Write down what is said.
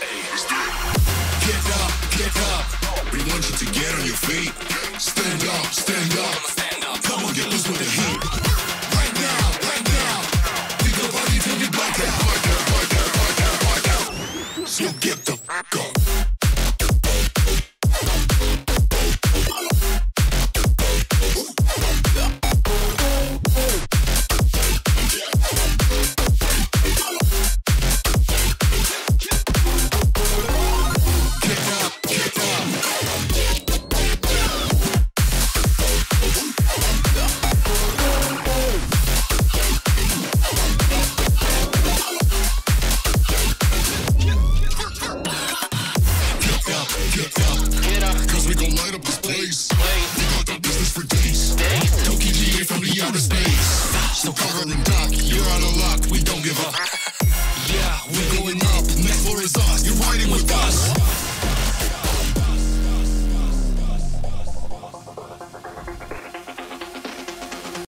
Get up. We want you to get on your feet. Stand up, stand up. Come on, get loose with the heat. Right now. Pick your body till you black out. So get the fuck up. Cause we gon' light up this place. We got that business for days. Tokyo GA from the outer space. So cover and dock.